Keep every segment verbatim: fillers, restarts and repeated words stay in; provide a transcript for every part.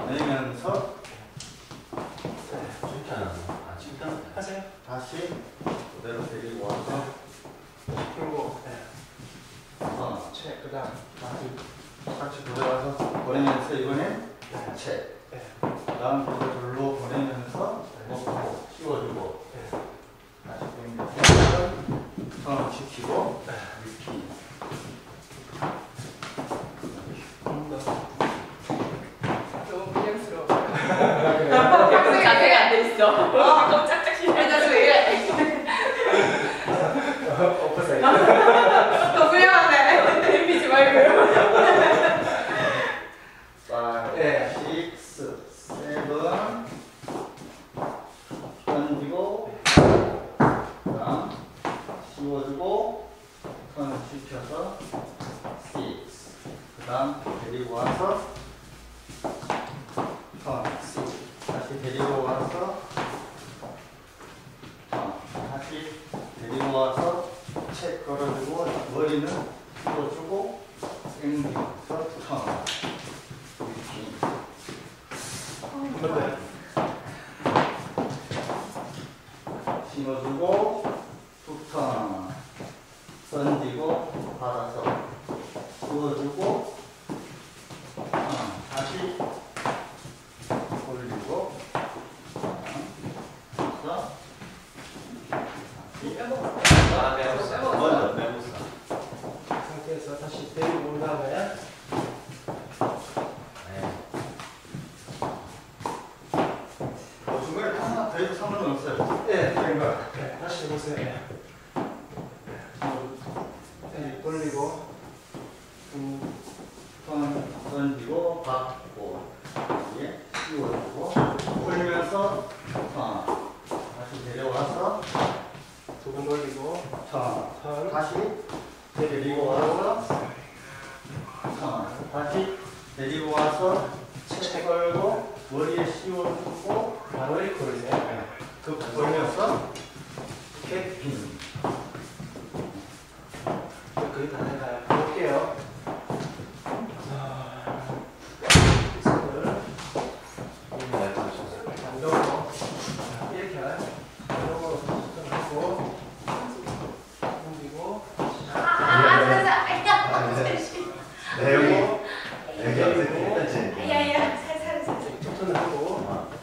내면서 칭찬 아 칭찬 하세요. 다시 그대로 데리고 와서 그리고 네. 어, 채 그다음 다시 같이 돌아가서 보내면서 이번엔 네. 채 네. 다음 그대로 보내면서 놓고 씌워주고 네. 다시 당겨서 턴 시키고 네. 리피 너무 부담스러워. 평소에 자세가 안 돼 있어. 너무 짝짝이. 아니, 저 얘가 엎어서 너 불량하네. 데미지 말고요. five, 네. six, seven 던지고 그다음 씌워주고 턴 시켜서 six 그다음 데리고 와서 턴 six 다시 데리고 와서 턴 다시 데리고 와서 책 걸어주고 머리는 씌워주고 당기면서 턴 네. 심어주고 툭턴 던지고 받아서 씌워주고 어, 다시 올리고 그래서 다시 아 메모사 먼저 메모사 상태에서 다시 데리고 온 다음에 어, 중간에 하나 더 해도 상관없어요. 네. 네. 네. 다시 해보세요. 네. 네. 돌리고 턴 던지고 받고 여기에 씌워주고 올리면서 턴 다시 데려와서 두 번 돌리고 턴 턴 다시 데리고 와서 턴 다시 데리고 와서 채 걸고 머리에 씌워주고 바로 이렇게 돌리세요. 그 돌려서 캡핀 거의 다 해가요. 볼게요. 안정으로 이렇게 안정으로 하고 옮기고 아, 살살. 아야. 네 여기 여기 어떻게 했지? 아야야. 살살 살살. 툭턴 하고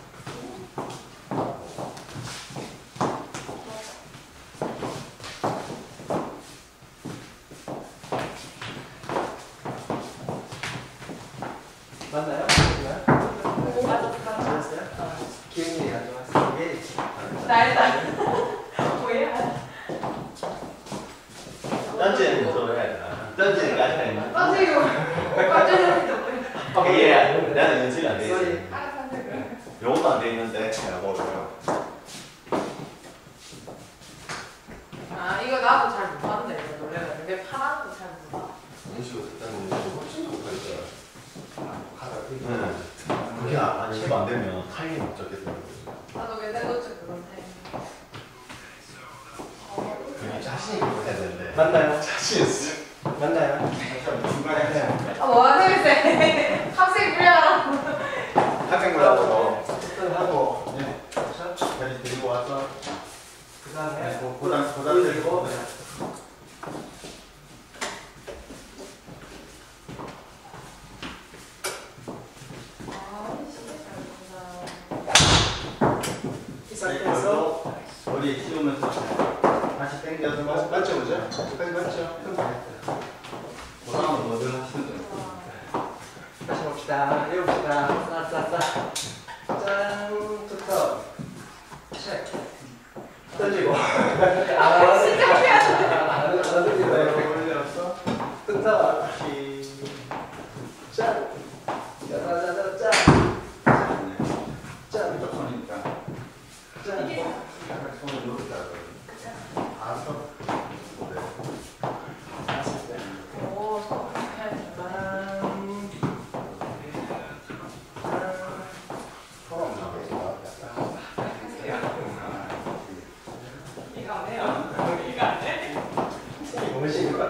맞나요? 맞나요? 맞았어. 맞았어요? 기운이 안 좋았어요. 이게 날다. 뭐야? 던지는 또 해야 되나? 던지는 거 아니야? 빠지고. 빠지는 거. 이게 나는 연습이 안 돼 있어. 소리. 알아서 하세요. 요것도 안 돼 있는데 제가 모르고요. 아, 이거 나도 잘 못하는데, 이거 노래가. 근데 파란 거 잘 몰라. 연습을 그때는 훨씬 더 못하니까. 하다 응. 그게 안 연습 안 되면 타이밍 못 잡겠어요. 나도 맨날 놓쳐 그런데. 그냥 자신 있게 해야 되는데. 맞나요? 자신 있어. 맞나요? 중간에 네. 아, 뭐 하세요, 쌤? 학생 불려라. 학생부라고. 툭턴 하고 네. 다시 데리고 와서 그 다음에 뭐 고단 고단 데리고 아, 진짜 잘 본다. 이 상태에서 머리에 씌우면서 다시 당겨서 맞, 맞죠, 그죠? 여기까지 맞죠? 그럼 다 했어요. 고단은 뭐든 하시면 돼요. 다시 봅시다. 해봅시다. 싸싸싸. 짠, 툭턴. 체크. 던지고. 아, 진짜 피하네. 안 던지고. 올려서 툭턴. 다시 짠. 짜자자자 짠. 짠. 왼쪽 손이니까 짠. 약간 손을 놓을까 아서 봤을 때. 오, 저 짠. 짠. 이거 안 해요. 이거 안 해? 너무 쉬운 것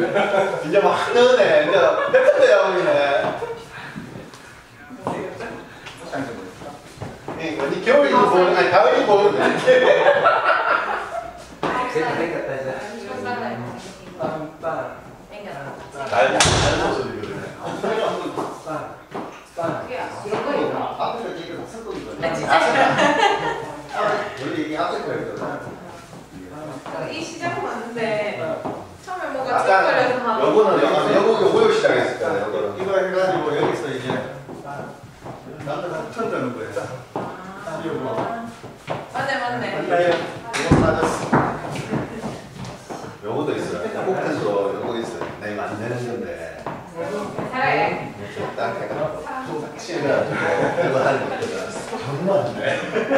이제 막 넣네. 이제 뱉어내야 보이네. 그러니까 니 겨울 입고 보는 아니 가을 입고 보는 됐다 됐다 이제. 빵빵. 날 날 모습이거든. 빵. 빵. 이런 거 있나? 앞에서 지금 섞은 아 진짜 원래 이게 앞에 거였거든. 이 시작은 맞는데 처음에 뭔가 아까 툭거려서 하고 요거는 요거 요거 요거 시작했을 거야. 요거는. 이거 해가지고 여기서 이제 남들 턴 되는 거예요. 맞네 맞네 이거 빠졌어. 요거도 있어요. 꼭지도 요거 있어요. 내가 안 되는 건데. 잘해 딱 해가 치해가지고 이거 하는 거 있거든. 정말.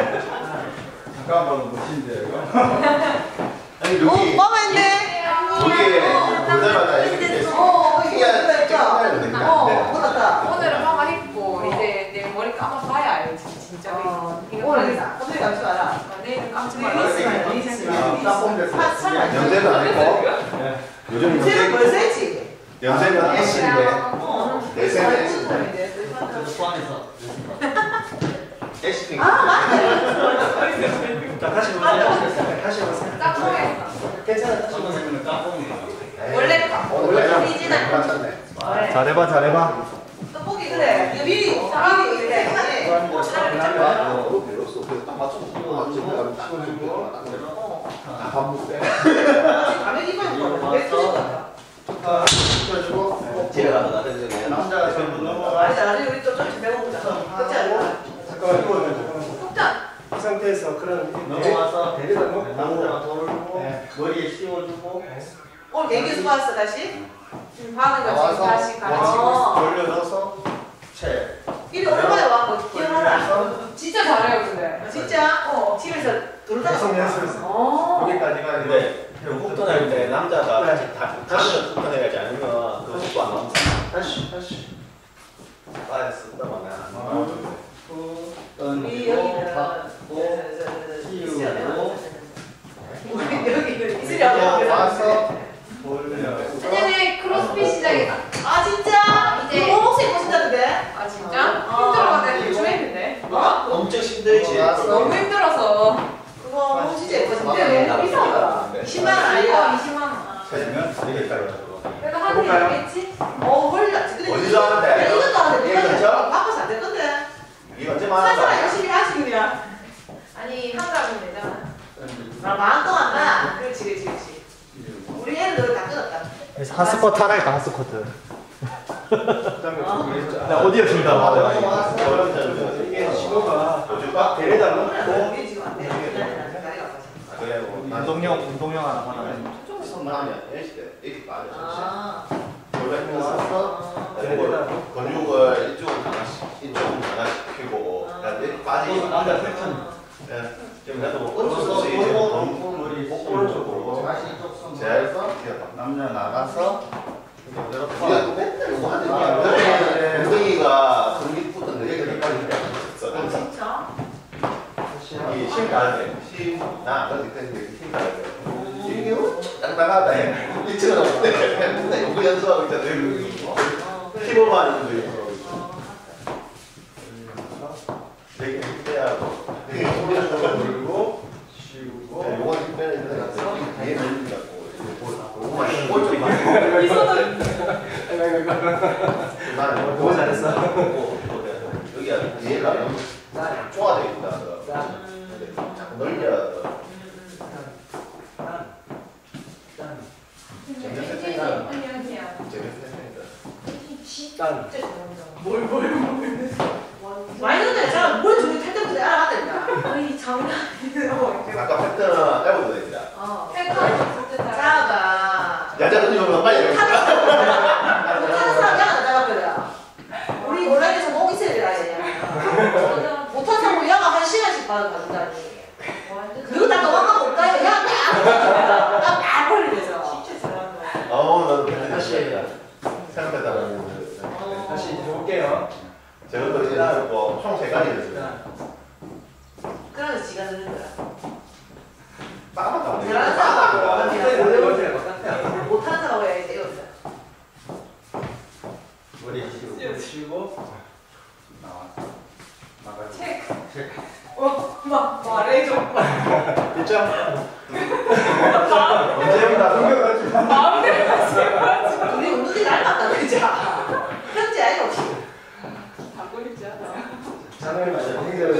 잠깐만 보신데 이거. 아니 여기 뻔했네. 여기에 보자마자 이렇게 어, 이거 희야 됐다. 되니까. 어, 못했다. 오늘은 파마 했고 이제 내 머리 감아봐야 알지 진짜 이거 오늘 파마 깜짝이 감지 마라. 어, 내일은 감지 내일 말라 있으면 내일 있으면. 아, 땀 됐어. 한 살만. 연세는 아니고 요즘 쟤는 연세 벌써 했지? 연세는 S인데 어. 내세는 S인데 소환해서. S핑. 아, 맞네. 자 다시 보세요. 다시 보세요. 짝꿍했어 괜찮아. 다시 한번 보세요. 해보면 땀뽕이에요. 원래 원래 오리지널. 괜찮네. 잘해봐 잘해봐. 떡볶이 그래. 이거 미리 미리 이렇게 해야지. 딱 맞춰서 맞추고 치워주고 다 반복돼. 가면 입어야 거. 왜 터질 거야? 치워주고 집에 가서 나중에 남자가 전부 넘어가. 아니, 나중에 우리 또 좀 배워보자. 그렇지 않을까? 잠깐만 이거 잠깐만. 속단 이 상태에서 그런 넘어와서 데리다 놓고 남자가 돌고 네. 머리에 씌워주고 오늘 개인기 수고했어, 다시. 지금 하는 거 지금 나와서 다시 가르치고 어. 돌려 넣어서 채. 이리 오랜만에 와. 뭐 기억하라. 진짜 잘해요 근데 진짜? 어, 집에서 돌다가. 계속 연습했어. 어. 여기까지가 근데 훅턴할 때 남자가 다 다시는 훅턴해야지 아니면 그 속도 안 나온다. 다시 다시. 빠에 쓴다 말이야. 우리 여기는. 받고 씌우고 우리 여기 이거 있으려고. 와서 돌려. 내년에 크로스핏 시작이다 아, 진짜? 이제- 이거 목소리 보신다는데? 아 진짜? 어. 힘들어가지고 요즘 했는데 뭐? 엄청 힘들지. 너무 힘들어서 그거 목 진짜 근데 예뻤는데. 너무 비싸더라 이십만 원 어 아니야? 이십만 원 되면 여기까지. 그래도 하는 게 해볼까요? 있겠지? 어, 헐, 나 근데 어디서 이거- 하는데? 야, 이것도 하는데. 이거 이거 그쵸? 바꿔서 안 될 건데. 이거 언제 말하는 사실 거야? 열심히 하시 그냥. 아니 한가하면 되잖아 아, 마음 동안 나. 그렇지, 그렇지, 그렇지. 우리 애는 너를 다 끊었다. 그래서 핫스쿼트 하라니까 핫스쿼트. 나 어디에 준다. 이게 시도가 요즘가 데려다 그래, 놓고 우리 지금 안 돼. 다리가 아파서. 그래 뭐 운동용 운동용 하나 하나. 손만 하면 H 때 H 빠져. 아. 원래 아. 근육을 이쪽은 하나씩 이쪽은 하나씩 펴고 그다음에 빠지고 남자 패턴. 예. 지금 나도 뭐 어쩔 수 없이 이제 머리 복부를 쪽으로 다시 이쪽 손. 제해서 남자 나가서 우리가 또 맨날 이거 하는 게 엉덩이가 근육부터 여기까지 있어. 진짜? 이 힘가야 돼. 힘, 나안 가도 되는데 힘 가야 돼. 이게 땅땅하다. 이처럼 없는데 맨날 요거 연습하고 있잖아. 힘으로만 하는 거 있어. 되게 힘빼야 하고. 돌고 쉬우고. 네, 요건 힘 빼야 되는데 뒤에 늘리지 않고 요거만 꼴좀 이 손을 나는 너무 잘했어. 여기가 뒤에가 너무 쪼아져 있다. 자꾸 늘려야 돼. 짠. 많이 넣는데 사람 뭘 저기 탈 때부터 알아야 된다. 아니 장난 아니에요 아까 패턴은 빼고도 됩니다. 어. 패턴 진짜 잘 짜가. 여자 근육은 빨리 못하는 사람 못하는 사람 야가 나가거든. 우리 온라인에서 꼭 있어야 되라 얘. 못하는 사람 야가 한 시간씩 받아간다니. 그거 다 도망가면 없다요. 야, 나, 나 버리면서. 진짜 잘하는 거야 어우 나도 패턴 다시. 생각하다가 다시 이제 볼게요. 제가 또 이제 뭐총세 가지 됐어요. 그러면서 지가 넣는 거야. 빠마다 잘하는 사람. 이거 이거 이거 못하는 사람하고 해야 돼. 나왔어. 나가지. 체크. 체크. 어, 막 말해줘. 일점. 언제부터 마음대로 하지. 우리 운동이 닮았다 그자. 현재 아니고. 바꾸고 싶지 않아. 자네는 맞아. 행제로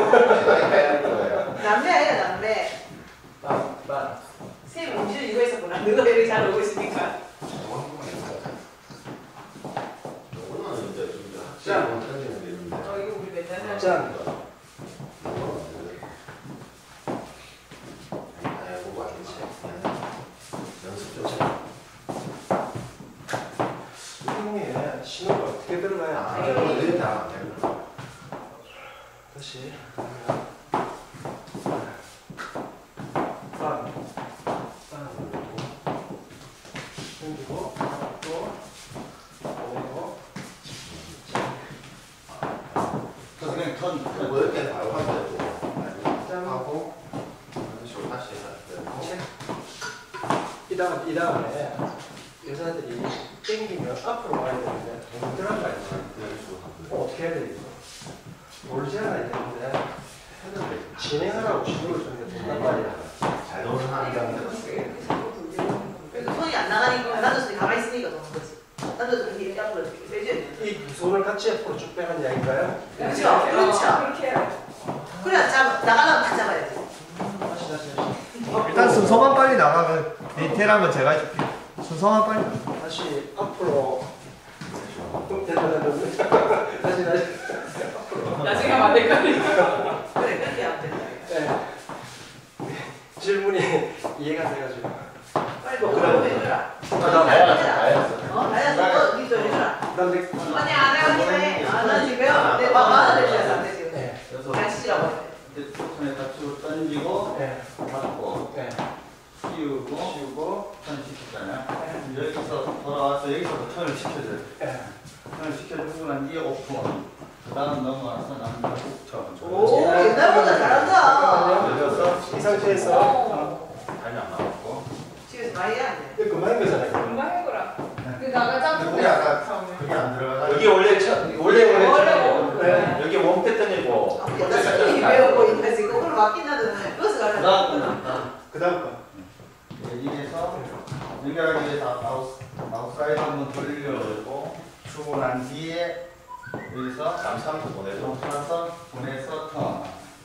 남매 아니라 남매. 만. 쌤 음식 이거 했었구나. 너가 여기 잘 오고 있으니까. 요거는 이제 좀 짠. 확실히 못하시는 게 있는데. 어, 이거 우리 맨날 하는 짠. 아이고 맞겠지. 연습 좀 해. 수능에 신호가 어떻게 들어가야 아, 돼? 이거 된다. 다시. 반. 반. 힘주고 또 오고. 그냥 턴. 뭐 이렇게 바로 하면 되고. 짠. 하고 이런 식으로 다시 해서 이 다음 이 다음에 여자들이 땡기면 앞으로 와야 되는데 동그란 거 아니야? 이런 식으로 하면 어, 어떻게 해야 돼 이거? 모르지 않아 되는데 진행하라고 신호를 주는데 동그란 말이야. 잘 노는 하는 게 아니라 그래서 손이 안 나가니까 나도 손이 가만히 있으니까 도는 거지. 나도 이렇게 앞으로 이렇게 해줘야 이 두 손을 같이 앞으로 쭉 빼는 이야기인가요? 그렇죠. 그렇죠. 그렇게 해요. 그래 잡 나가려면 다 잡아야지. 다시 다시 다시. 일단 순서만 빨리 나가면 디테일한 건 제가 해줄게. 순서만 빨리 나가. 다시 앞으로. 어, 됐다 됐다 됐다. 다시 다시. 앞으로. 나중에 하면 안 될까요? 그래 그렇게 하면 된다. 네. 질문이 이해가 돼가지고. 빨리 뭐 그런 거 해줘라. 나 알았어. 어, 나야 너 니도 해줘라. 그다음에 아니 안 해가지고 해. 아, 나 지금 내 마마 해줘야 안 되지. 네. 그래서 같이라고 해. 이제 손에 같이 던지고 네. 받고 네. 씌우고 쉬고. 턴 시켰잖아요. 여기서 돌아와서 여기서도 턴을 시켜줘요. 네. 턴을 시켜주고 난 뒤에 오픈. 그 다음 넘어와서 남자 턴. 오 옛날보다 잘한다. 여기서 이 상태에서 어, 발이 안 나왔고. 집에서 많이 해야 돼. 이거 그만인 거잖아요. 금방 해보라. 그 나가자. 근데 그게 아까 그게 안 들어가서 여기 원래 첫 원래 원래 원래 첫- 네. 여기 원 패턴이고 아, 옛날 선생님이 배우고 있는데 지금 그걸 맡긴다더니 그것을 가려. 그다음 그 다음 거. 여기에서 연결하기 위해서 아웃, 아웃사이드 한번 돌려주고 주고 난 뒤에 여기서 잠수함도 보내줘. 와서 보내서 턴.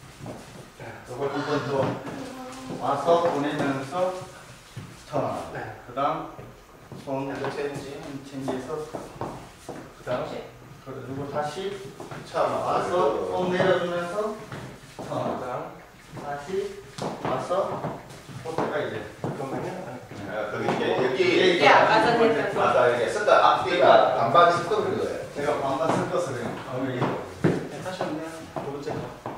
이걸 한번 더 와서 보내면서 턴. 네. 그 다음 손 핸드 체인지. 체인지에서 그 다음. 그리고 다시 참 와서 손 내려주면서 그 턴. 다음. 다시 와서 포트가 이제 잠깐만요. 아, 거기 이제 여기 이게 아까 전에 했던 거. 맞아 이게 쓰다 앞뒤가 반반 섞은 거예요. 제가 반반 쓸 것을 오늘 이거 네, 다시 한번 두 번째 거.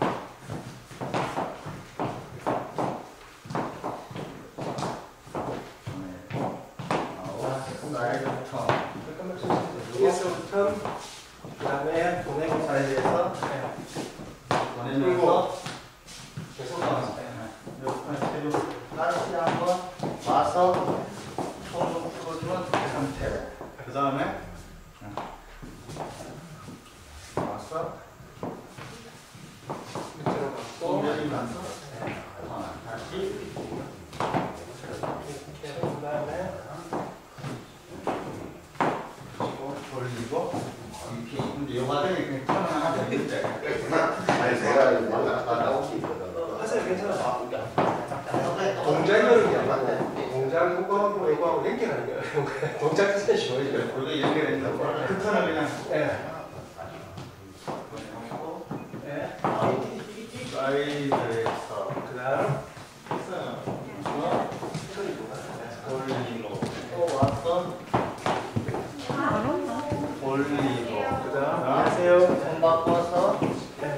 사이드부터 잠깐만 좀. 여기서부터 그 다음에 보내고 사이드에서 네. 보내면서 계속 턴. 나왔어요. 네. 그리고 다시 한번 와서 손을 풀어주면 그 상태. 그 다음에 와서 밑으로 손 갔고. 내리면서 턴. 다시 이렇게 그 다음에 그리고 돌리고 이렇게. 근데 이 과정이 그냥 턴을 하나 더 있는데 아니 제가 이거 아까 나온 게 있거든. 하세요. 괜찮아. 동작이라는 게 아니고 동작하고 이거하고 연결하는 거예요. 동작 자체는 쉬워요. 우리가 연결했는데 그 턴을 그냥 네. 보내고 네. 사이드에서 그 다음. 돌리고 또 와서 돌리고 그 다음. 안녕하세요. 손 바꿔서 네.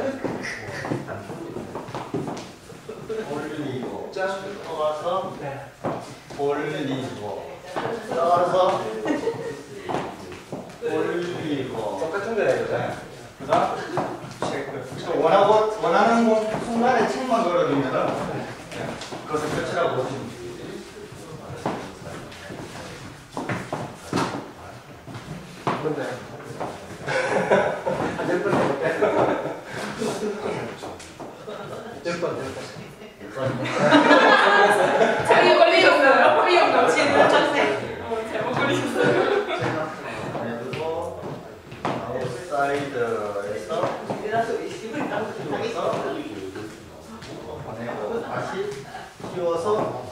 돌리고 짠. 또 와서 네. 돌리고 또 와서 돌리고 똑같은 거예요. 그죠? 그 다음 체크. 원하고 원하는 곳 순간에 책만 걸어주면은 그것을 끝이라고 보시면 돼요. 뭔데? 번 해볼게. 열 번, 열 번. 자기 걸리셨어요. 의욕 넘치는 학생. 어, 잘못 걸리셨어요. 그리고 아웃사이드에서 여기서 보내고 다시 띄워서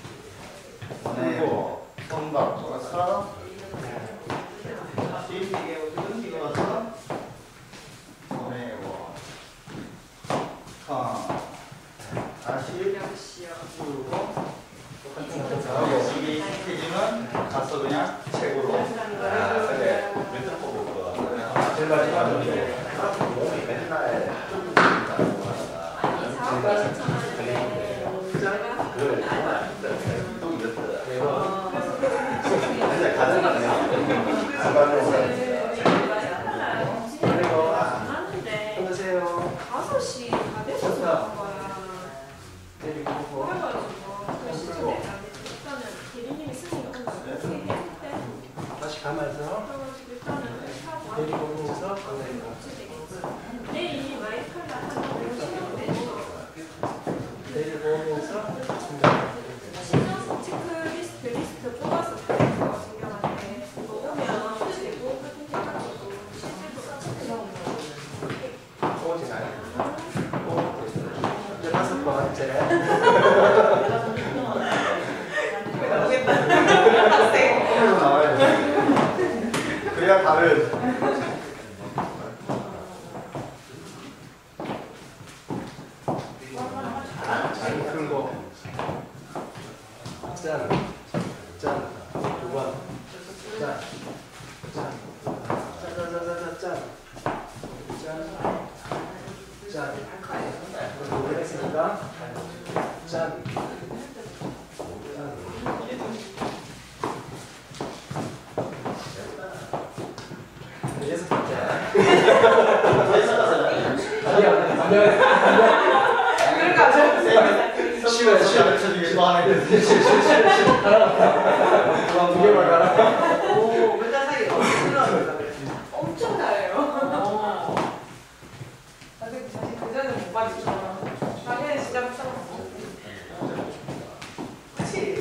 보내고 손 바꿔서 다시 띄워서 보내고 턴 다시 띄우고 이게 익숙해지면 가서 그냥 책으로 아, 그래. 멘트 한번 볼 거야. 제일 마지막으로. 몸이 맨날 그걸 또 이겼다. 맨날 가는 거 그냥 가방으로 그리고 맞는데 끊으세요. 다섯 시 다 돼서 나온 거야. 데리고 오고. 그래가지고 그 시점에 일단은 대리님이 쓰니까 어떻게 해야 돼? 다시 가면서 그래가지고 일단은 하고 데리고 오면서 보내고. 내일 마이클라 하고 신경 내고 데리고 오면서 신청 체크리스트 리스트 뽑아서 보내서 신경한테 그거 오면 되고 해가지고 실제로 써주세요. 오지 않아요. 이제 다섯 번째. 오늘도 나와야 돼. 그래야 다른 잘 풀고. 짠. 짠. 두 번. 짠. 짠. 짠짠짠짠 짠. 짠. 짠. 그리고 했으니까 짠. 여섯 번째. 아니야, 아니야. 그러니까 쉬워요, 쉬워요. 가르쳐주기도 하는데 두 개만 가라. 오, 맨날 사이 어디서 엄청 잘해요. 나 근데 사실 그전에 못 봤죠. 작년에 진짜 못 써봤어. 그치?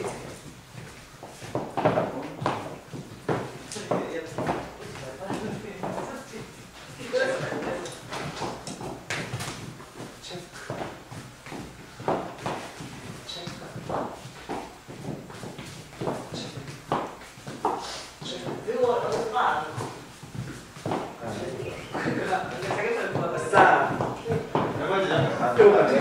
그리고 오빠 싸. 몇 번째냐? 또 가지.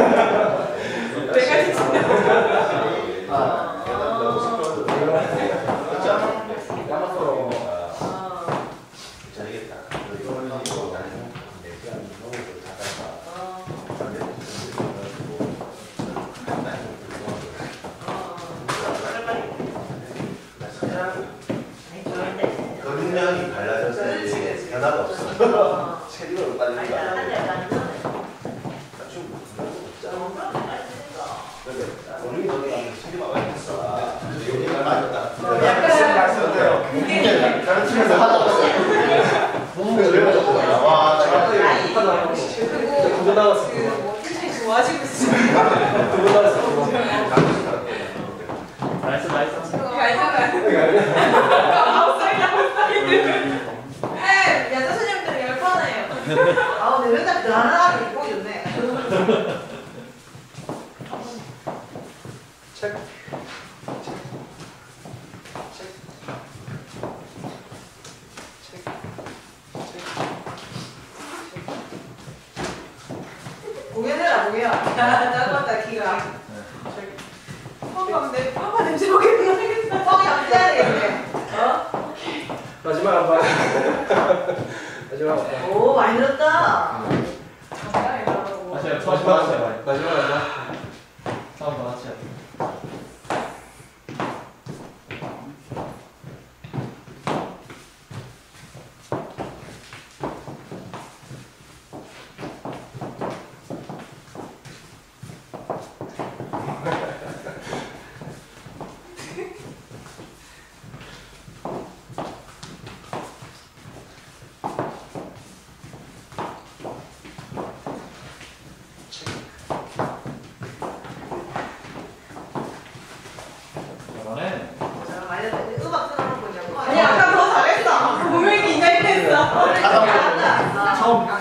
내가 진짜 아, 약간 너무 시끄러워서 야마토. 잘겠다. 이거는 이거 나는 내가 너무 다가가. 근육량이 달라졌지 변화가 없어. 체력으로 빠지는 거 아니야. 근육이 너무 체력이 많이 했어. 여기가 맞았다. 약간 말씀드려요. 가르치면서 하다 보니까 그래가지고 와 내가 그리고 두번 나왔어. 그뭐 텐션이 좋아지고 있어. 두번 나왔어. 두 번. 나이스 나이스. 이거 알잖아요. 아웃사이드 아웃사이드. 에 여자 선생님들 열 번 해요. 아, 근데 맨날 그 하나하나 입고 있네. 체크. 공연해라, 공연. 짧았다, 기가. 어, 내 파파 냄새 맡겠다 생겼다. 뻥이 안 돼야 되겠네. 어? 마지막 한 번. 마지막 한 번. 오, 많이 늘었다. 마셔요. 마셔 마셔요. 마지막 한 번. 처음 다 같이.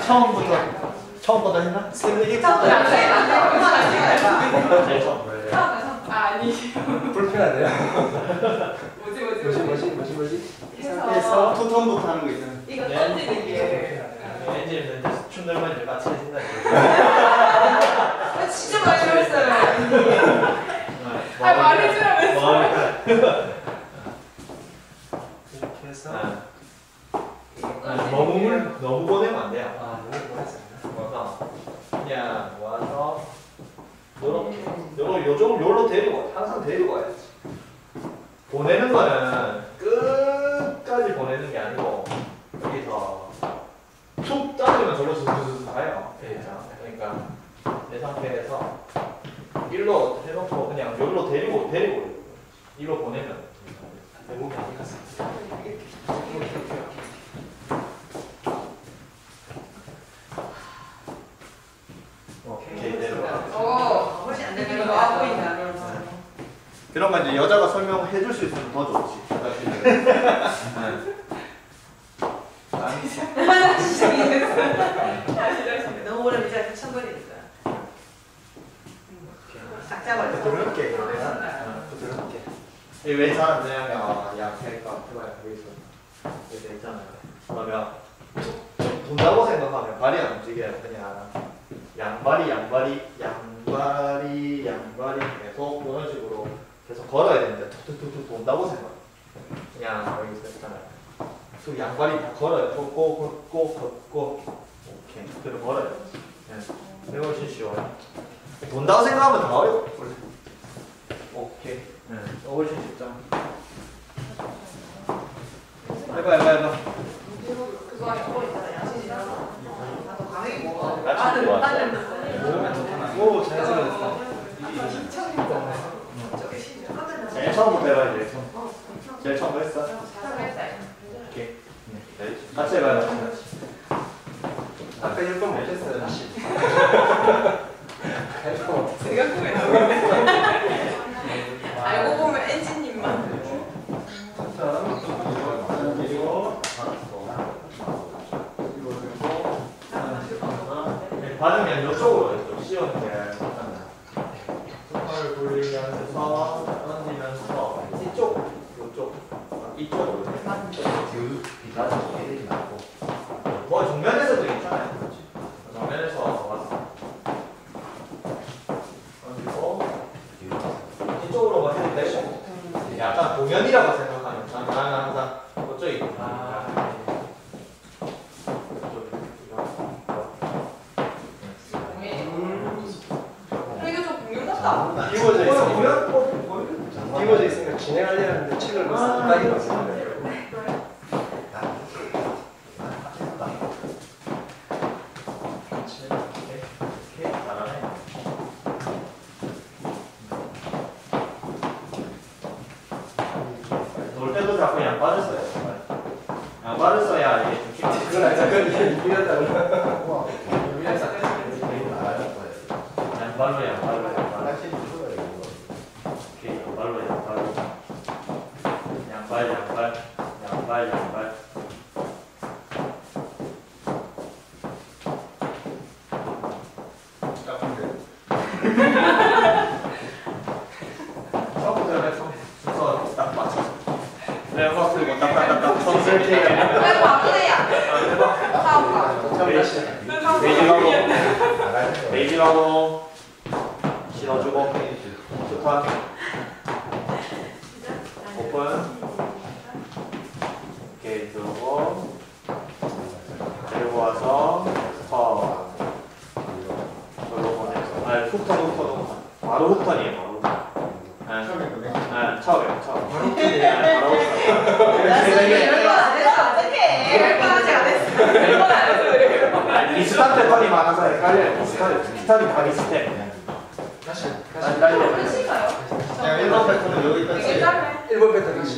처음부터 처음부터 했나? 생각이 처음부터 안 돼. 안 돼. 엄마가 생각해봐. 제일 처음. 아, 아니. 불편하네요. 뭐지, 뭐지, 뭐지 뭐지. 뭐지 뭐지 뭐지? 해서 투톤부터 하는 거 있잖아. 이거 던지는 게. 엔진 있는데 춤들만 이제 같이 해준다. 진짜 많이 배웠어요. 아, 말해주라면서. 이렇게 해서 너무 물 너무 보내면 안 돼요. 아 너무 멋있습니다. 와서 그냥 와서 요렇게 요로 요쪽 요로 데리고 와. 항상 데리고 와야지. 보내는 거는 끝까지 보내는 게 아니고 여기서 툭 짜주면 저로 슥슥슥 가요. 그러니까 내 상태에서 일로 해놓고 그냥 여기로 데리고 데리고 일로 보내면 내 몸이 안 갔습니다. 오케이 내려가. 오, 훨씬 안 되는 이거 거 와 같고 보인다. 이런 거 이제 여자가 설명해 줄 수 있으면 더 좋지. 나 진짜 이해했어. 너무 오래 미자 천번이니까. 싹 잡아줘. 부드럽게 부드럽게. 왜 잘 안 되냐면 약해가 해봐요. 여기서 이렇게 있잖아요. 그러면 돈다고 생각하면 발이 안 움직여요. 그냥 양발이 양발이 양발이 양발이 계속 이런 식으로 계속 걸어야 되는데 툭툭툭툭 돈다고 생각해요. 그냥 여기서 있잖아요. 그 양발이 다 걸어요. 걷고 걷고 걷고 오케이. 그대로 걸어요. 네. 그게 훨씬 쉬워요. 돈다고 생각하면 더 어려워. 오케이. 네. 훨씬 쉽죠. 해봐 해봐 해봐. 그거 그거 있잖아. 양식이랑. 나도 강하게 먹어. 같이 나는 좋았어. 나는 오 잘했어. 제일 처음부터 해봐야 돼. 제일 처음 했어? 오케이. 같이 해봐요. 아까 일 번 못했어요. 다시. 생각보면 알고 보면 엔지님만. 그리고 받으면 이쪽으로 좀 씌우는 게 손을 돌리면서 던지면서 이쪽, 이쪽, 이쪽으로. 뭐 정면에서도 괜찮아요. 정면에서 왔어. 그리고 이쪽으로만 해도 되고 약간 공연이라고 생각하면 저는 항상 그쪽이 있거든요. 이거 좀 공룡 같다. 이루어져 있으니까 공연? 이루어져 있으니까 진행하려고 하는데 책을 못 따기 봤습니다. 놀 때도 자꾸 양발을 써요. 양발을 써야 이게 좀 힘이 그건 아니야. 그건 유리하다고. 양발로 양발로 양발. 오케이 양발로 양발로. 양발 양발 양발 양발. 처음부터 해서 순서 딱 맞춰서. 네, 막 그리고 딱딱딱딱 선수 이렇게. 그래 바쁘네야. 사오가. 베이지라고 베이지라고 신어주고 좋다. 오픈. 오케이 들어오고 데리고 와서 스톱. 절로 보내서 아니 훅턴 훅턴 훅턴 바로 훅턴이에요. 바로 훅턴. 네, 네, 처음에 처음. 네, 바로 훅턴. 나 지금 열번 안 했어. 어떡해. 열번 아직 안 했어. 이건 안 해서 그래요. 비슷한 패턴이 많아서 헷갈려요. 비슷한 비슷하게 다 비슷해. 다시 다시 다시. 달려. 끝인가요? 야, 일번 패턴은 여기까지. 되게 짧네. 일 번 패턴 다시.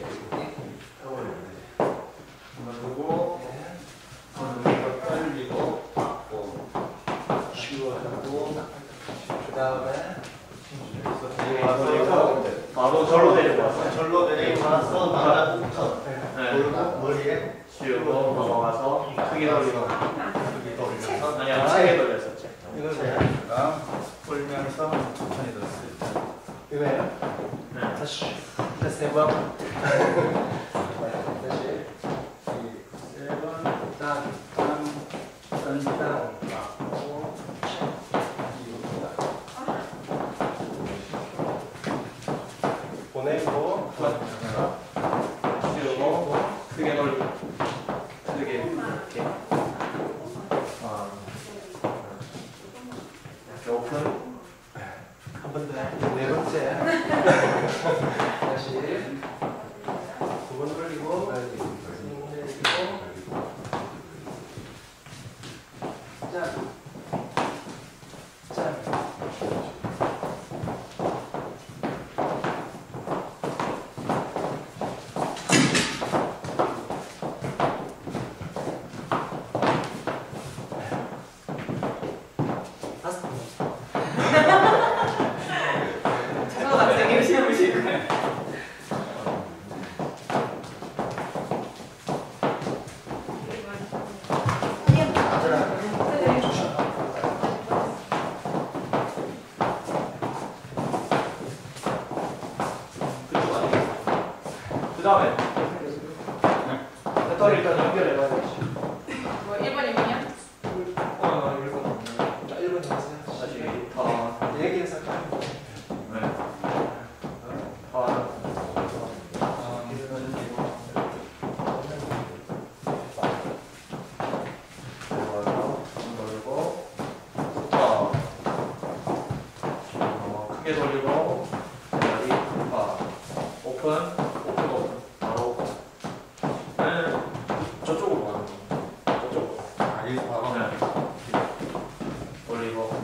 그리고 이거 떨리고 받고 쉬워하고 그 다음에 데리고 와서 이거 바로 절로 데리고 왔어. 절로 내리고 나서 나가 훅턴 네. 돌고 머리에 씌우고 넘어가서 크게 돌리고. 여기 더 크게 돌리고 크게 이렇게 어, 이렇게 오픈 한 번 더. 네 번째. 다시 두 번 돌리고 내리고. 자. 자. 다섯 번. 초등학생이 시험이실 거예요. 그 다음에 배터리 일단 연결해봐야 되지. 뭐 일 번, 이 번이요? 어, 이거 자, 일 번 하세요. 다시 더 얘기해서 할까요? 네. 더 돌리고 더 어, 크게 돌리고 다리 더 오픈 오픈 오픈 바로 네. 저쪽으로 가는 거 저쪽으로 아, 여기서 봐봐. 네. 돌리고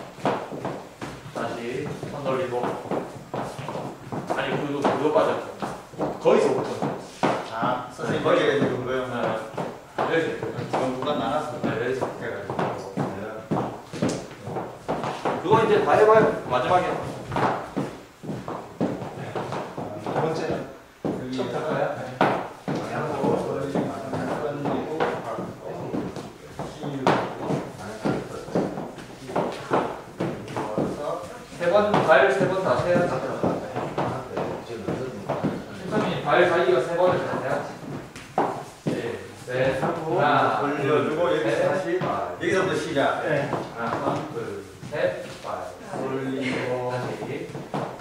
다시 손 돌리고 아니 그거 그거 빠졌죠 거기서 오픈 아, 선생님 머리가 있는 거예요. 네 여기서 지금 누가 나눠서 네 여기서 해가지고. 그거 이제 다 해봐요 마지막에 두 번째. 처음부터 할까요? 방향으로 던지고 세 번 발 세 번 다 세야 돼 선생님 발 달리기가 세 번을 다 해야지 넷 하나 돌려주고 여기서 셋, 다시 여기서부터 시작. 네. 하나 둘셋 돌리고 다시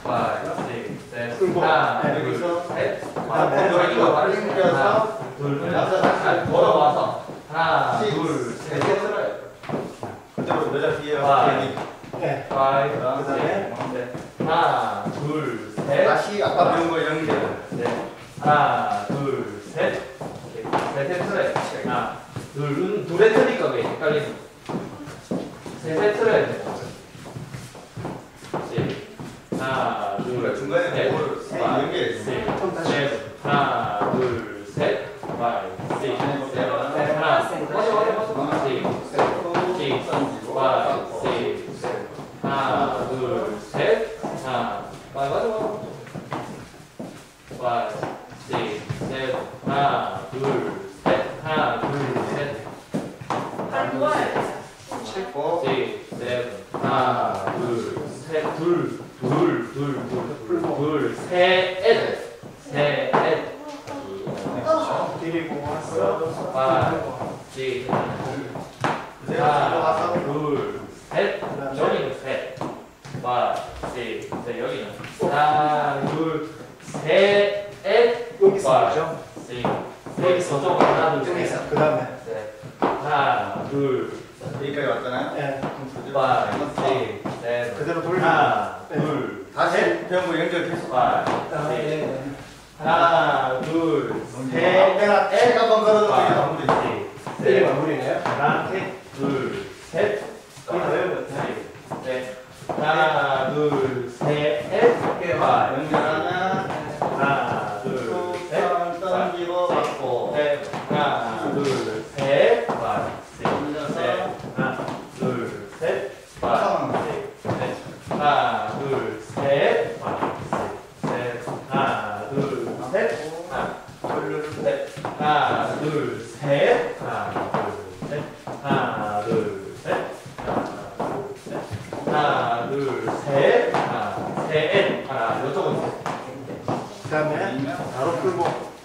셋 끌고. 하나 네. 둘셋 그다음에 자기가 발을 당겨서 둘 나서 다시 걸어와서 하나 시- 둘셋 셋. 들어요 그대로 여자 뒤에 아. 여기. 네. 파이 그다음에 하나 둘셋 다시 아까 배운 거 연결. 넷 하나 둘셋 세 세트래 하나 둘은 둘에 트니까 왜 헷갈리는 세 세트래 하나 그러니까 중간에 둘셋 그거를 세 연결했어. 그럼 다시. 넷 하나 둘셋 파이 시 하나 맞아 맞아 맞아 시 시 파이 시 하나 둘셋 하나 맞아 맞아 맞아 시 셋 하나 둘셋 하나 둘셋 발 모아야 돼. 칠고 시 셋 하나 둘셋둘둘둘둘셋셋셋 데리고 왔어. 파 시 그대로 하나 들어가서 둘셋 여기는 셋 파 시 셋 여기는 하나 둘셋 여기서 그죠? 시 여기서 저쪽으로 하나 둘셋 여기서. 그 다음에. 셋 하나 둘 여기까지 왔잖아요. 네. 파 시 셋 그대로 돌리고. 하나 네. 둘 다시 배운 거 연결 계속. 파 아, 시 네. 하나 둘 셋. 셋 셋 한번 걸어도 파 되겠다. 시 이게 셋 마무리네요. 하나 둘셋 넷 하나 둘셋 파 연결하나. 하나 둘셋 또 던지고 받고. 셋 하나 둘셋 파 시 셋 하나 둘셋 파 시 셋 하나 둘셋 파 시 셋 하나 둘셋 하나 둘셋 하나 둘셋 하나 둘셋 하나 둘셋 하나 둘셋 하나 셋 하나 이쪽은 그 다음에 바로 끌고.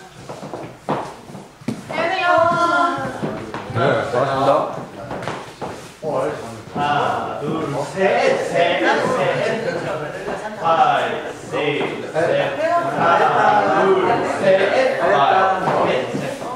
안녕하세요. 네 고맙습니다 하나 둘셋셋셋 파이 시 셋 하나 둘셋 파이 셋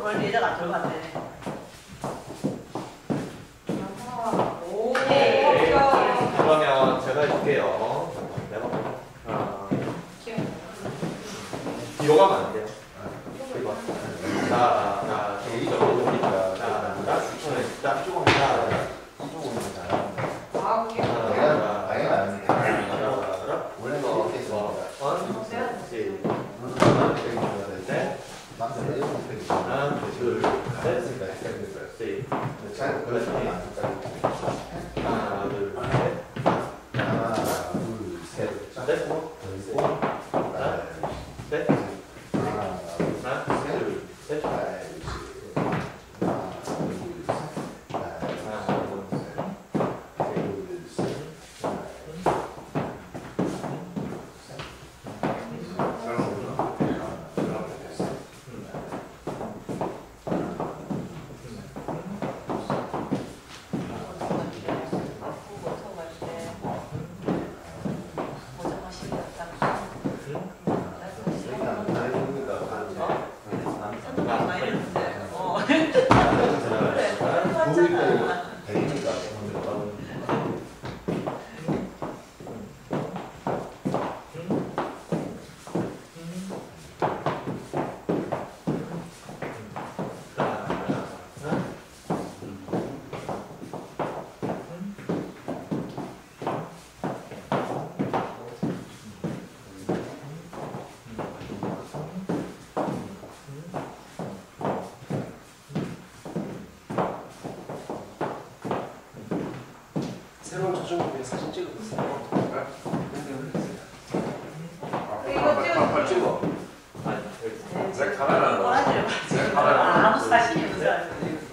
그걸 예자가 안 들어갔네. 오. 네. 그러면 제가 해줄게요. 내가 아, 뒤로 가면 안 돼요. 이거. 자, 자, 이쪽으로 오니까. 자, 자, 자, 쭉 오니까. 이쪽으로 잘하는 거. 아, 그게 내가 당연히 아닙니다. 원래 뭐 이렇게 있어. 남자는 일본 스펙이 하나, 둘, 셋, 했으니까 했으니까 셋. 잘 그렇지 않을까. 하나, 둘, 셋. 하나, 둘, 셋. 넷, 그리고 하나, 셋. 하나, 하나, 둘, 셋. 하나, 둘, 셋. 하나, 둘, 셋. 새로운 조정국에 사진 찍어보세요. 이거 찍어. 찍어. 아니, 여기. 내 카메라. 뭐라지? 내 카메라. 아무 사진이 없어.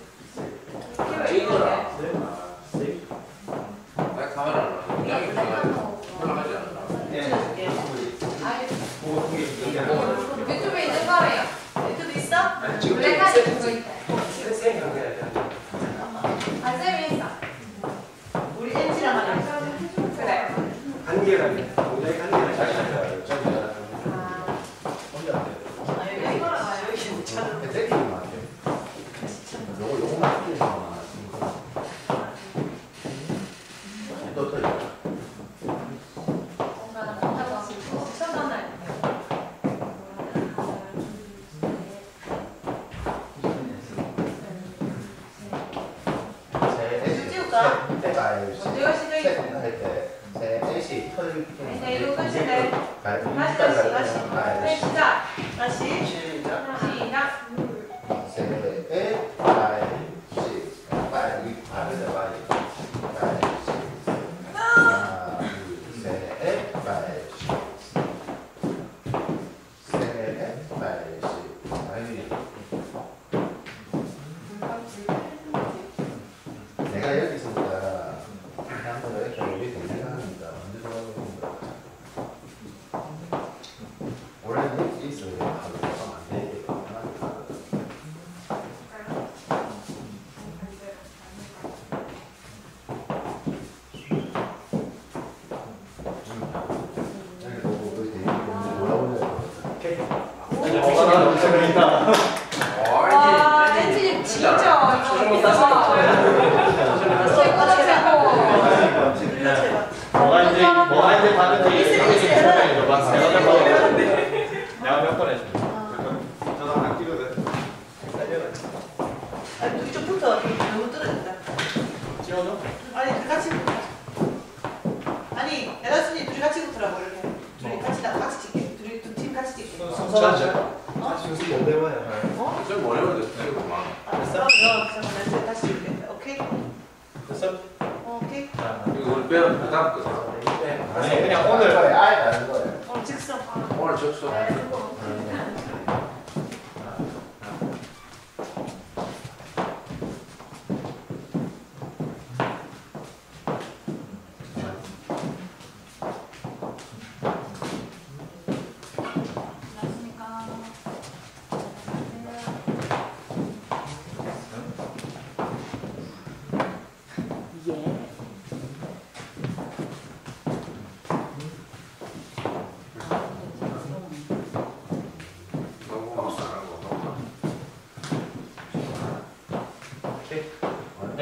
찍어라. 셋. 내 카메라는 영향이 올라가지 않아. 네. 아예 보고 통계 얘기하는 유튜브에 있는 거예요. 유튜브 있어? 아니, 지금 블랙카드 그거 있다. 세 연결해야 돼. 안 쌤이 있어. 우리 엔지랑 하자. 그래. 관계라면 굉장히 관계를 잘 찾아야 돼. 아, 여기 여기 못 찾아. 땡기는 것 같아. 요거 요거만 땡기잖아. 또 또. 뭔가 나타나서 시청자나 찍을까? 때가 언제가 시작이 할때 셋이 털. 네, 이거 끝인데. 다시 다시 다시 다시. 네, 시작. 다시. 시작. 시작. 셋, 팔, 십, 팔, 이, 팔을 빨리. 팔, 십, 하나, 둘, 셋, 팔, 십. 셋, 팔, 십. 아니, 내가 여기 있으니까 사람들은 이렇게 우리 동네가 합니다. 언제 돌아오는 거야? 원래는 여기 있어요. 하루 동안 안 돼. 와, 엔지님 진짜 최고다. 최고다, 최고. 뭐가 이제 뭐가 이제 다른지 설명해 줘봐. 내가 몇 번 했어. 저도 하나 끼거든. 아니, 여기 좀 붙어. 너무 떨어진다. 지워줘. 아니, 같이 붙어. 아니, 에라스님 둘이 같이 붙으라고 이렇게. 둘이 같이 나 같이 찍게. 둘이 두 팀 같이 찍게. 선선하죠. 다시 무슨 못 배워요. 어? 좀 어려운데 되겠구만. 알았어. 그럼 잠깐만 내가 다시 찍게. 오케이? 됐어? 어, 오케이. 자, 이거 우리 빼면 부담 거잖아. 아니 그냥 오늘 아예 다른 거예요. 오늘 직선. 오늘 적수.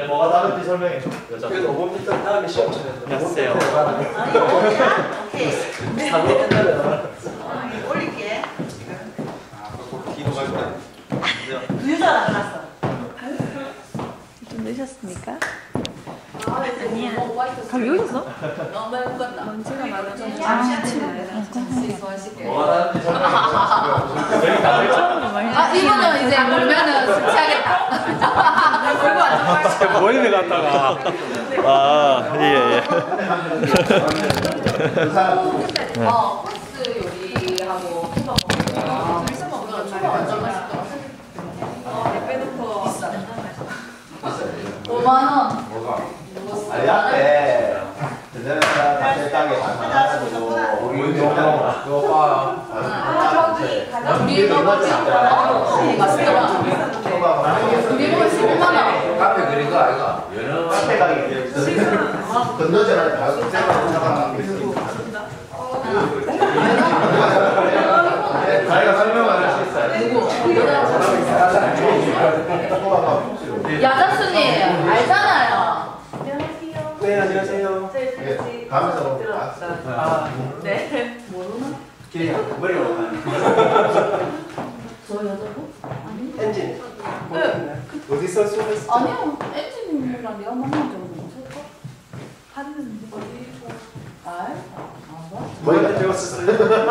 네, 뭐가 다른지 설명해 줘. 여자. 그래서 오 분 미터 다음에 시험 쳐야 돼. 안녕하세요. 아니 뭐냐? 오케이. 삼 분 옛날에 올릴게. 뒤로 갈 거야. 두 여자랑 끝났어. 좀 늦으셨습니까? 아니야. 그럼 여기 있어? 너무 예뻤다. 먼지가 많아서. 뭐가 다른지 설명해 줘. 아 이거는 이제 울면은 술 취하겠다. 그리고 완전 모임에 갔다가 아 예예 어 코스 요리하고 초밥 먹는 둘이서 먹으면 초밥 완전 맛있더라. 빼놓고 오만 원. 아니 앞에 전자레인지 카페 땅에 반찬해가지고 우리 그거 봐. 아 저기 가자. 우리 먹었지. 맛있더라. 우리 먹은 십오만 원. 카페 그린 거 아이가? 카페 가기 건너자는 가격 생각하다가 자기가 설명을 할 수 있어요. 야자수님 알잖아요. 네 안녕하세요. 이게 가면서 아 네. 길이 머리로 가요. 저 여자고? 아니. 엔진. 네. 어디서 수업했어? 아니요. 엔지님이랑 내가 만난 적은 없을까? 봤는데 어디? 아? 뭐한테 배웠었어요?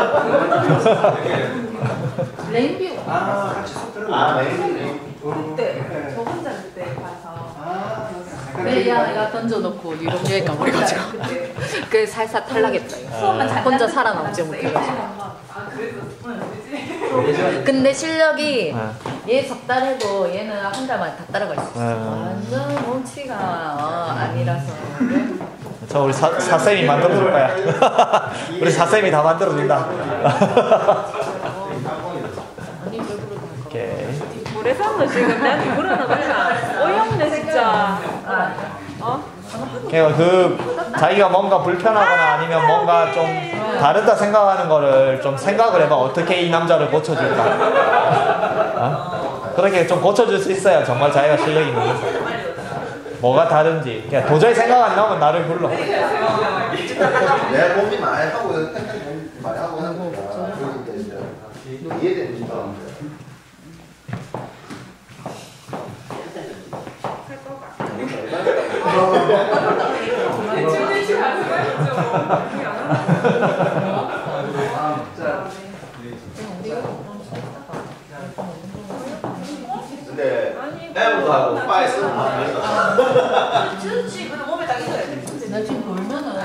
레인뷰. 아 같이 수업 들었나? 아 메인 그때 저 혼자 그때 가서 아 네, 야, 내가 던져놓고 유럽 여행 가버려가지고 그 살살 탈락했다. 수업만 잘 혼자 살아남지 못해가지고. 아 그래서 근데 실력이 얘 석 달 해도 얘는 한 달 만에 다 따라갈 수 있어. 완전 몸치가 어, 아니라서. 저 우리 사, 사쌤이 만들어줄 거야 우리 사쌤이 다 만들어준다 오케이 모래사는 지금 나한테 물어나 몰라. 어이없네 진짜. 어? 그러니까 그 자기가 뭔가 불편하거나 아니면 뭔가 좀 다르다 생각하는 거를 좀 생각을 해봐. 어떻게 이 남자를 고쳐줄까. 어? 그렇게 좀 고쳐줄 수 있어야 정말 자기가 실력이 있는 거지. 뭐가 다른지 그냥 도저히 생각 안 나오면 나를 불러. 내가 고민 많이 하고 고민 많이 하고 하는 거야. 그러니까 이제 이해되는 거. 근데 애부도 하고 파에 쓰는 거 아니야? 그렇지. 그래 몸에 딱 익어야 돼. 나 지금 돌면은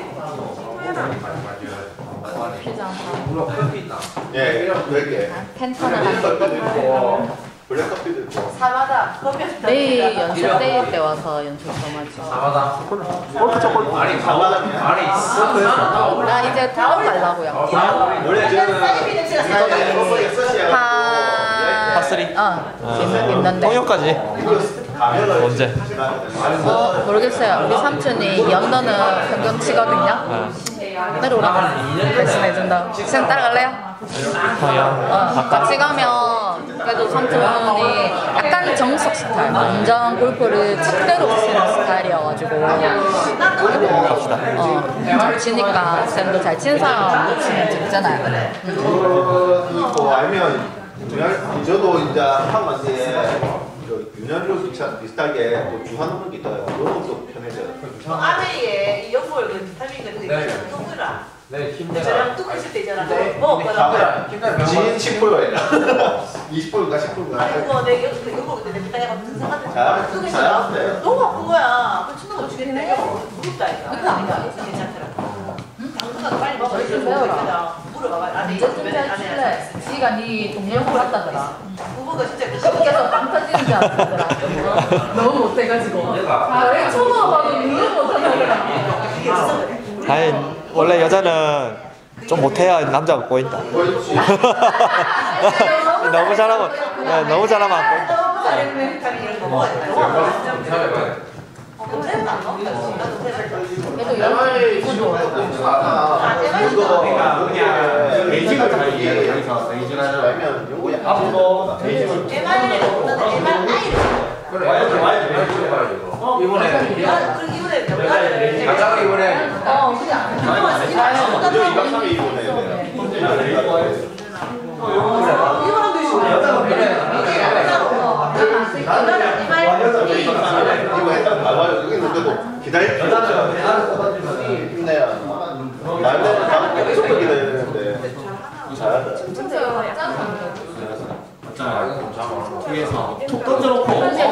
피자 예, 이런 되게 펜타는 한 커피도 있고 블랙커피도 있고. 사마다 커피 내일 연습 때일 때 와서 연습 좀 하지. 사마다. 골프 초콜릿 아니 사마다면 아니 있어. 나 이제 탈락 가려고요. 원래 저는 사이비 냄새가 살짝 파... 파스리? 어, 있는, 있는데. 통영까지 가면을 언제? 어, 모르겠어요. 우리 삼촌이 연도는 평균 치거든요. 내려오라고 대신해준다. 지금 따라갈래요? 통영 어, 같이 가면 그래도 삼촌이 약간 정석 스타일, 완전 골프를 칠대로 치는 스타일이어가지고 갑시다. 어, 잘 치니까 쌤도 잘 치는 사람 못 치면 재밌잖아요. 그거 있고 아니면 그냥 저도 이제 한번 뒤에 윤현주 비슷하게 뭐 주한 오는 게 있어요. 그런 것도 편해져요. 아내의 이 연골 그 비타민 같은 거 먹으라. 네 힘내라. 저랑 뚝 있을 때 있잖아. 먹었거든. 힘내라. 진 십 퍼센트예요. 이십 퍼센트인가 십 퍼센트인가. 아이고 내 연골 그때 연골 그때 내 비타민 같은 생각한테 잘- 뚝 잘 있어. 하는데. 너무 아픈 거야. 그 치는 거 죽겠네. 무겁다 이거. 그거 아니야. 괜찮더라. 당분간 빨리 먹어. 저희 좀 배워라. 물어봐. 안에 언제쯤 잘 칠래? 지가 네 동료 같다더라. 부부가 진짜 그 밖에서 빵 터지는 줄 알았더라. 너무 못해가지고. 아, 왜 초보 봐도 너무 못하더라. 이게 진짜 그래. 아니 원래 여자는 좀 못해야 남자가 꼬인다. 그렇지. 너무 잘하면 야, 너무 잘하면 안 꼬인다. 너무 잘했네. 비타민 이런 거 먹어야 돼. 냄새는 안 나온다. 나도 그래도 내 말이 연습 지금 기본도 아, 내 말이 이거 그냥 베이직을 다 얘기해. 여기서 베이직을 하죠. 아니면 요거 앞으로 베이직을 에마일을 못하는 에마일 아이를 그래. 와야지, 와야지. 어, 이번에. 야, 그럼 이번에 가자고 이번에. 어, 그래. 저 이박 삼일 입원해야 돼요. 이번도 있어. 여자가 그래. 이거 했다가 나와요. 여기 있는데도 기다릴 필요 없죠. 힘내야. 날내는 다음 계속 기다려야 되는데. 잘한다. 뒤에서 툭 던져놓고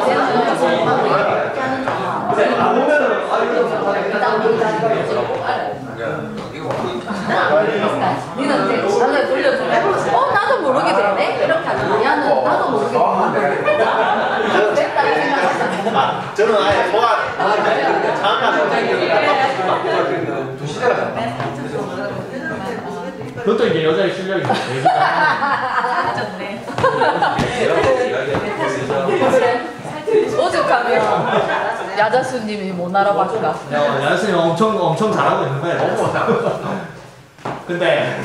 니는 이제 전에 돌려주면 어 나도 모르게 되네 이렇게 하지 야는 나도 모르게 되네 아, 저는 아예 뭐가 잠깐 두 시대가 잖아. 그것도 이제 여자의 실력이죠. 좋네 오죽하면 야자수님이 못 알아봤다 야수님 엄청 엄청 잘하고 있는 거예요. 근데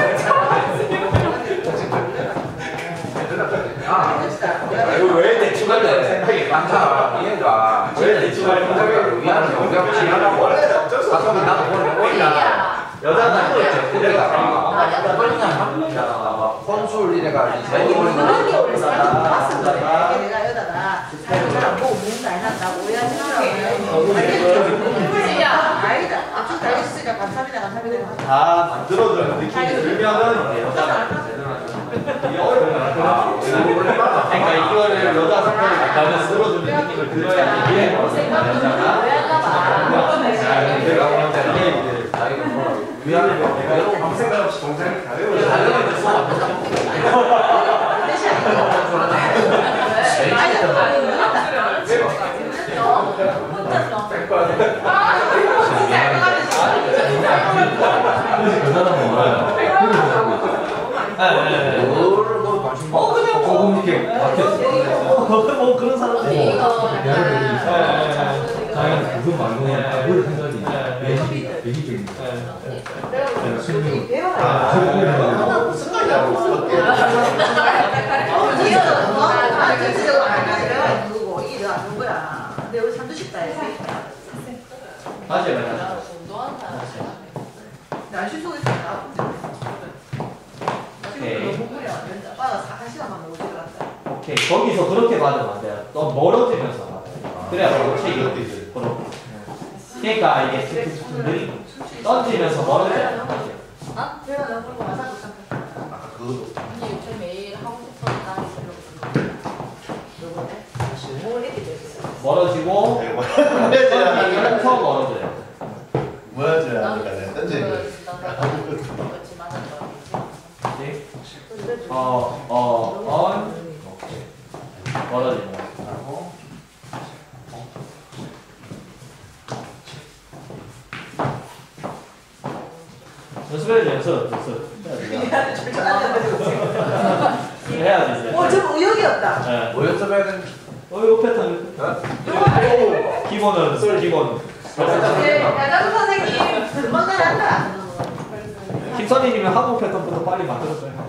이거 왜 대충 할래? 생각이 많다. 이해가. 왜 대충 할래? 미안해. 우리가 지나가고. 원래는 어쩔 수 없어. 나도 오늘 보이나. 여자가 또 있지. 내가 그러냐. 혼술 이래가 이제 그런 게 원래 사람 봤을 거야. 내가 여자가 사람 보고 무슨 안 한다고 오해하지 말라고. 야, 아니다. 아주 잘 했으니까 감사합니다. 감사합니다. 다 만들어주는 느낌이 들면은 이제 여자가 이게 어려워요. 그러니까 이거를 여자 성격이 나타나면 들어주는 느낌을 들어야 이게 여자가 내가 그냥 이게 미안해. 내가 아무 생각 없이 동생을 다르고 다르고 있어. 어 그냥 조금 이렇게 뭐 그런 사람들이 자기가 무슨 말로는 뭘 생각이 매기 매기적인 내가 승리 아, 생각이야. 다시 해봐요. 날씨 속에서 나쁜 오케이. 거 오케이 거기서 그렇게 받으면 안 돼요. 또 멀어지면서 받아요. 그래야 바로 책이 이제 그렇고. 그러니까 이게 느리 던지면서 멀어져요. 아? 내가 너무 와서 아까 그것도 언니 요즘 매일 하고 싶어서 나 멀어지고 더 멀어져요. 뭐야지야 하니까 던지는 어, 어, on, 멀어지는 거. 연습해야지, 연습, 연습. 해야지, 이제. 어, 저 의욕이 없다. 네. 뭐 연습해야 되는지. 어, 요 패턴. 오, 기본은, 기본. 야자수 선생님, 금방 나간다. 김선희님은 한국 패턴부터 빨리 만들었어요.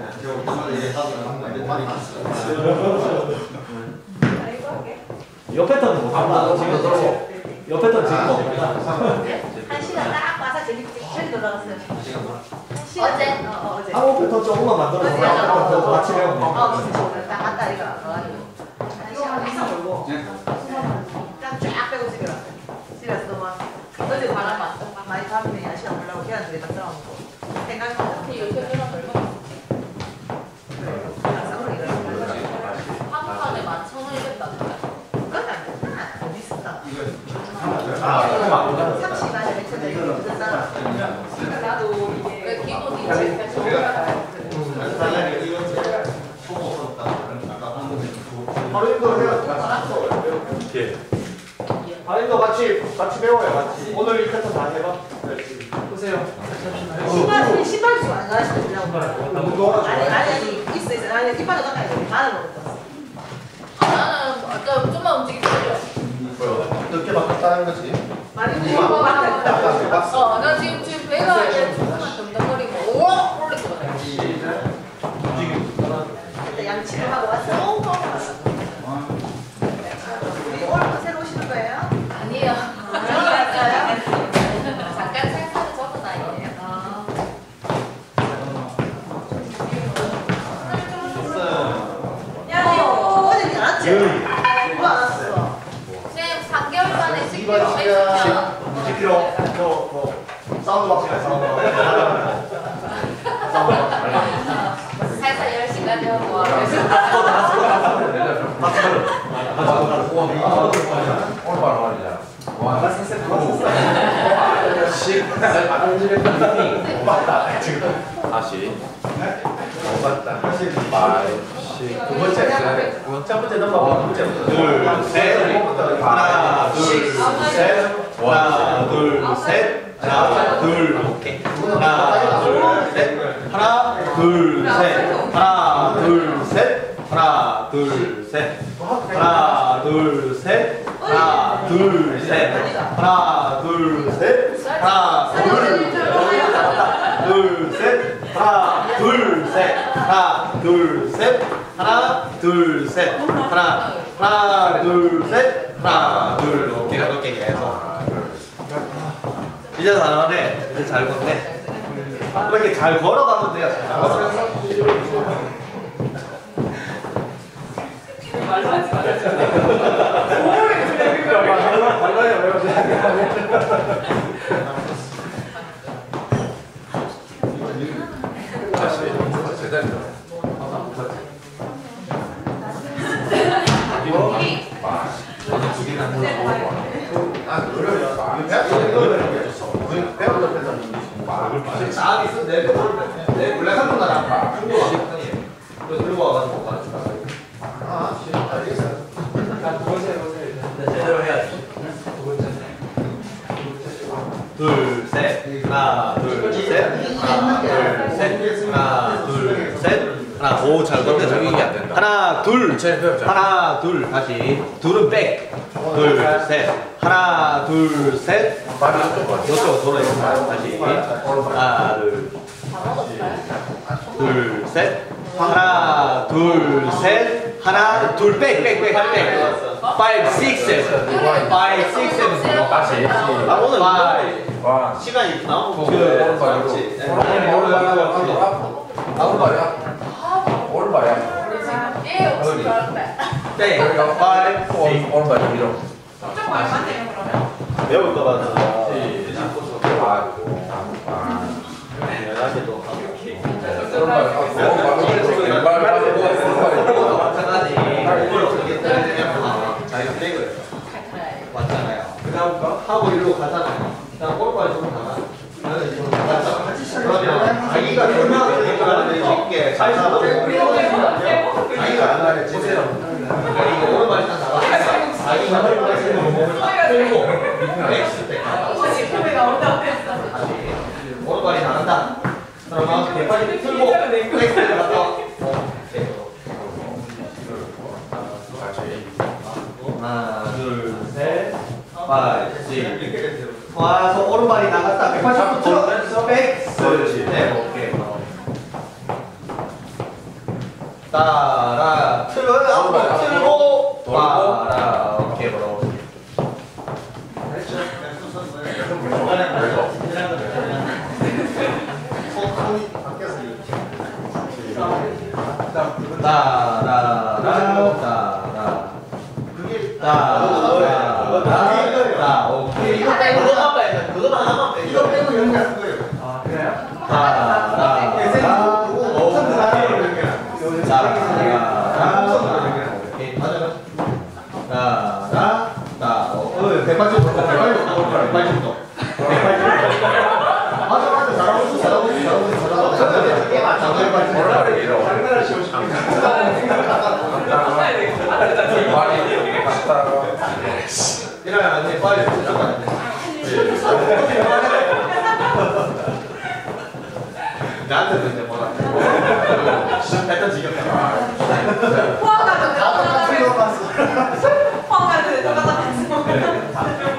요 패턴은 못 한다. 지금 요 패턴 지금 먹는다. 한 시간 딱 와서 재밌게 잘 돌아갔어요. 어제? 어, 어, 어제. 한국 패턴 조금만 만들어서 어제. 한국 패턴 같이 어, 배우면 진짜 오늘 딱 갔다 이거 가가지고 한 시간 이상 걸고 쫙쫙 빼고 집에 갔어요. 집에 가서 막 어제 바람 왔어. 많이 밤에 야식 안 먹으려고 계란 두개 딱 썰어먹고 생각하면 요새 계란 얼마? 항상 이러고 한 판에 만 천 원이겠다. 그건 안 된다. 돈 있었다. 아, 삼십 만에 맥혀져 이거 듣잖아. 나도 왜 기본이 계속 할인도 해야 이렇게. 할인도 같이 같이 배워요. 같이. 오늘 이 패턴 다 해봐. 보세요. 신발 신발 좀 안 가시더라고. 아니 아니 있어 있어. 아니 이빨도 깎아야 돼. 마늘 먹었어. 나는 아까 좀만 움직이면 늦게 바꿨다는 거지. 많이 먹어. 어, 나 지금 지금 배가 이제 조금만 덤덤거리고 오 올릴 것 같아. 그때 양치를 하고 왔어. 누가 안 왔어? 쌤 삼 개월 만에 십 킬로 이번 빼주면 시간 십 킬로 저뭐 사운드 박스가 사운드 박스 살살 열 시까지 하고 오늘 바로 말이야. 와, 다시. 맞다. 두 번째, 첫 번째 넘버, 두 번째. 둘, 셋, 하나, 둘, 셋, 하나, 둘, 셋, 하나, 둘, 오케이. 하나, 둘, 셋, 하나, 둘, 셋, 하나, 둘, 셋, 하나, 둘, 셋, 하나, 둘, 셋, 하나, 둘, 셋, 하나, 둘, 셋, 하나, 둘, 둘, 셋, 하나, 둘, 셋, 하나, 둘, 셋, 하나, 둘, 셋, 하나, 하나, 둘, 셋, 하나, 둘, 오케이, 이렇게 계속. 이제 다 나오네. 이제 잘 걷네. 이렇게 잘 걸어가면 돼요. 잘 걸어. 말로 하지 말아줘. 자, 있으면 내 내 원래 한국 나라 중국 왕이 들고 와가지고 가르쳐. 아, 알겠어요. 제대로 해야지. 둘, 셋, 하나, 둘, 셋, 하나, 둘, 셋, 하나, 둘, 셋, 하나, 오, 잘 걷네, 잘 걷네. 하나, 둘, 하나, 둘, 다시. 둘은 백. 둘, 셋, 하나, 둘, 셋. 이쪽으로 돌아요. 다시. 하나, 둘, 둘, 셋, 하나, 둘, 셋, 하나, 둘, 백, 백, 백, 백. five, six, seven. five, six, seven. 다시. 아, 오늘 와. 시간이 나오고 그 오른발이로. 오른발이야. 오른발이야. 네. five, six. 오른발 위로. 좀 얼마네요 그러면? 배울 거 같아서. 아이고. 연하게도 오른발. 오른발. 오른발. 마찬가지. 이걸 어떻게 때리냐면 자기가 백을 왔잖아요. 그다음 하고 일로 가잖아요. 그다음 오른발이 좀 나가. 나는 이제 나갔잖아. 그러면 자기가 얼마나 되니까 쉽게 잘 잡아. 자기가 안 나를 보세요. 그러니까 이거 오른발이 딱 나가. 자기가 오른발이 쓰는 몸을 딱 들고 백스 때 오른발이 나간다. 그러면 대팔이 틀고 백스를 갔다. 하나, 둘, 셋, 파, 육. 와서 오른발이 나갔다. 백팔십 도 백스. 네, 오케이. 따라 틀어 앞으로 틀고 따라 오케이 바로. 따라라 따라 따라라 오케이. 이거 빼고 그거만 빼. 그거만 하나만 빼. 이거 빼고 이런 거 하는 거예요. 아 그래요? 따라라 백팔십 도, 백팔십 도, 백팔십 도. 맞아, 맞아. 잘하고 있어, 잘하고 있어, 잘하고 있어, 잘하고 있어. 이게 맞아. 장난을 치고 싶어. 이러면 안 돼. 빨리 붙여가 안 돼. 나한테도 이제 뭐라. 일단 지겹다. 포항가도 다 틀려봤어. 포항가도 똑같다 봤어.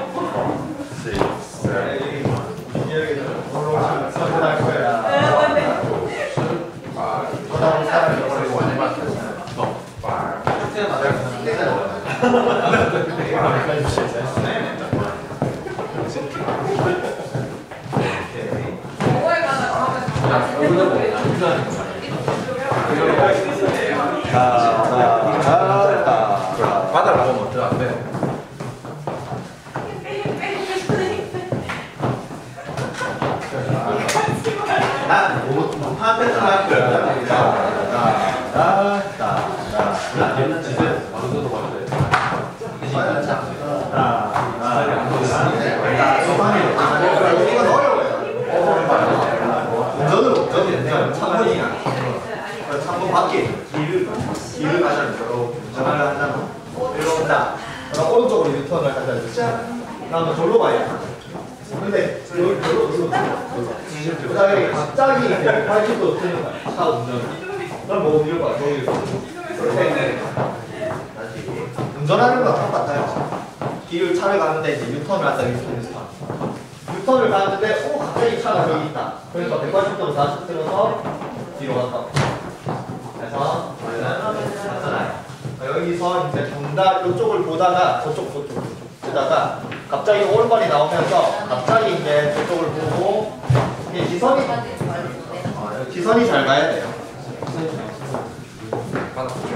다, 다, 다, 다. 이건 어려워요. 운전은 운전인데 창문이야. 창문 밖에 길을 길을 가자면 운전을 한다면 이리로 온다. 그럼 오른쪽으로 유턴을 하자. 그다음에 절로 가요. 근데 절로 절로 절로 절로. 그다음에 갑자기 이제 팔십 도 틀는 거야. 차 운전. 그럼 뭐 이럴 거야. 저기 이렇게 다시 운전하는 거 똑같아요. 길을 차를 가는데 이제 유턴을 한다. 유턴 유턴. 유턴을 가는데 오 갑자기 차가 여기 있다. 그래서 백팔십 도로 사십 틀어서 뒤로 갔다. 그래서 우리는 나타나요. 여기서 이제 본다 이쪽을 보다가 저쪽 저쪽 저쪽 보다가 갑자기 오른발이 나오면서 갑자기 이제 저쪽을 보고 이게 시선이 어, 시선이 잘 가야 돼요.